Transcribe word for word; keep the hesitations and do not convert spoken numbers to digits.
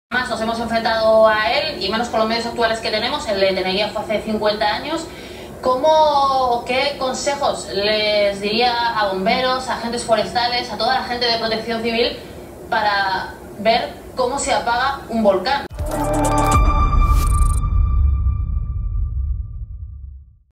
Más nos hemos enfrentado a él, y menos con los medios actuales que tenemos. El de Tenerife fue hace cincuenta años. ¿Cómo, qué consejos les diría a bomberos, a agentes forestales, a toda la gente de protección civil para ver cómo se apaga un volcán?